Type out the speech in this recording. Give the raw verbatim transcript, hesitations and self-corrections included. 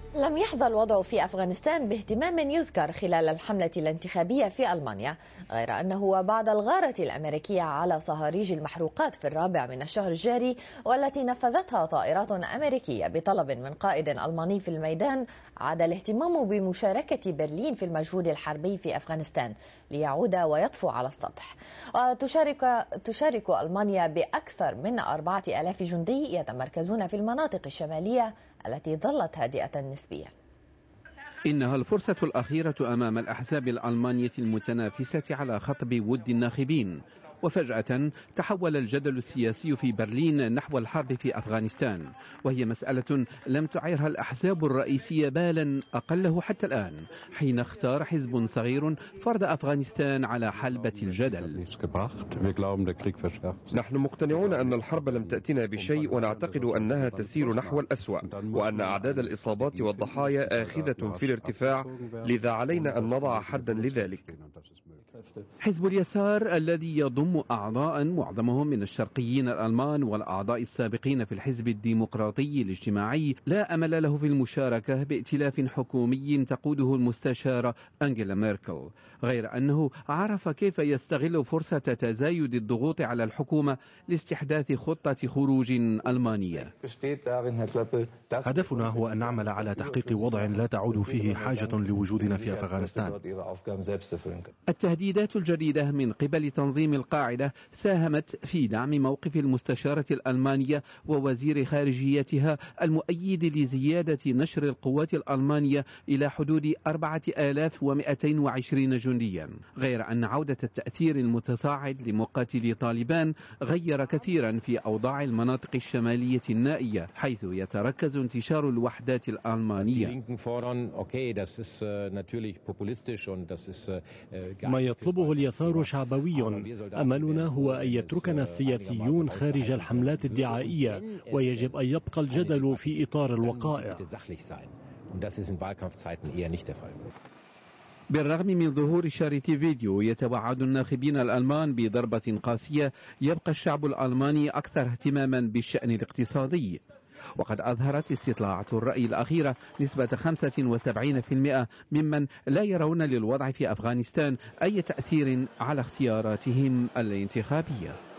لم يحظى الوضع في أفغانستان باهتمام يذكر خلال الحملة الانتخابية في ألمانيا، غير أنه وبعد الغارة الأمريكية على صهاريج المحروقات في الرابع من الشهر الجاري والتي نفذتها طائرات أمريكية بطلب من قائد ألماني في الميدان، عاد الاهتمام بمشاركة برلين في المجهود الحربي في أفغانستان ليعود ويطفو على السطح. وتشارك تشارك ألمانيا بأكثر من أربعة آلاف جندي يتمركزون في المناطق الشمالية التي ظلت هادئة نسبيا. إنها الفرصة الأخيرة أمام الأحزاب الألمانية المتنافسة على خطب ود الناخبين، وفجأة تحول الجدل السياسي في برلين نحو الحرب في أفغانستان، وهي مسألة لم تعرها الأحزاب الرئيسية بالا أقله حتى الآن، حين اختار حزب صغير فرض أفغانستان على حلبة الجدل. نحن مقتنعون أن الحرب لم تأتنا بشيء، ونعتقد أنها تسير نحو الأسوأ، وأن أعداد الإصابات والضحايا آخذة في الارتفاع، لذا علينا أن نضع حدا لذلك. حزب اليسار الذي يضم أعضاء معظمهم من الشرقيين الألمان والأعضاء السابقين في الحزب الديمقراطي الاجتماعي لا أمل له في المشاركة بائتلاف حكومي تقوده المستشارة أنجيلا ميركل، غير أنه عرف كيف يستغل فرصة تزايد الضغوط على الحكومة لاستحداث خطة خروج ألمانية. هدفنا هو أن نعمل على تحقيق وضع لا تعود فيه حاجة لوجودنا في أفغانستان. التهديدات الجديدة من قبل تنظيم القاعدة ساهمت في دعم موقف المستشارة الألمانية ووزير خارجيتها المؤيد لزيادة نشر القوات الألمانية إلى حدود أربعة آلاف ومئتين وعشرين جنديا، غير أن عودة التأثير المتصاعد لمقاتلي طالبان غير كثيرا في أوضاع المناطق الشمالية النائية، حيث يتركز انتشار الوحدات الألمانية. ما يطلبه اليسار شعبوي. أملنا هو أن يتركنا السياسيون خارج الحملات الدعائية، ويجب أن يبقى الجدل في إطار الوقائع. بالرغم من ظهور شريط فيديو يتوعد الناخبين الألمان بضربة قاسية، يبقى الشعب الألماني أكثر اهتماما بالشأن الاقتصادي، وقد أظهرت استطلاعات الرأي الأخيرة نسبة خمسة وسبعين بالمئة ممن لا يرون للوضع في أفغانستان أي تأثير على اختياراتهم الانتخابية.